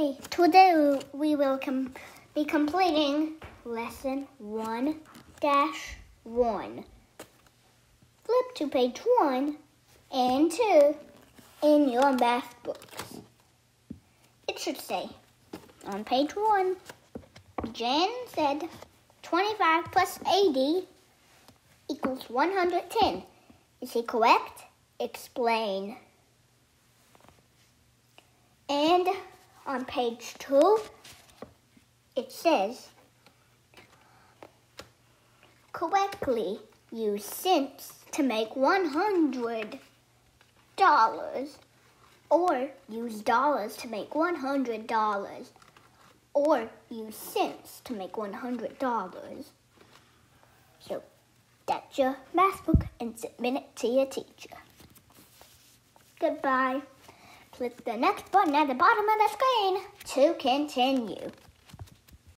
Hey, today we will be completing lesson 1-1. Flip to page 1 and 2 in your math books. It should say, on page 1, Jen said 25 plus 80 equals 110. Is he correct? Explain. And on page 2, it says, correctly use cents to make $100, or use dollars to make $100, or use cents to make $100. So that's your math book, and submit it to your teacher. Goodbye. Click the next button at the bottom of the screen to continue.